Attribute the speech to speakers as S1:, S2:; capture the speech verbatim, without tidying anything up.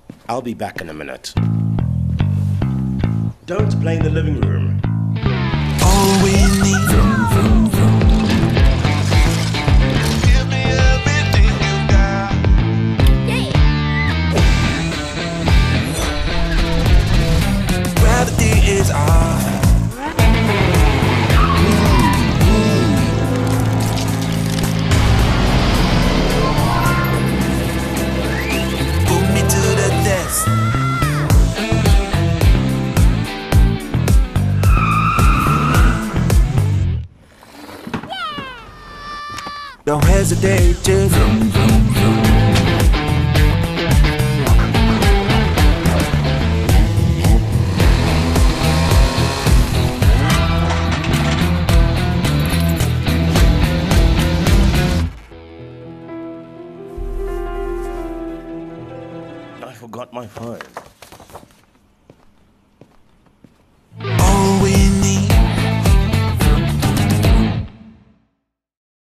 S1: I'll be back in a minute. Don't play in the living room.
S2: All we need. Vroom, vroom, vroom. Give me everything you got. Yeah. Gravity is off. Put me to the test. Don't hesitate to vroom, vroom, vroom.
S1: I forgot my phone.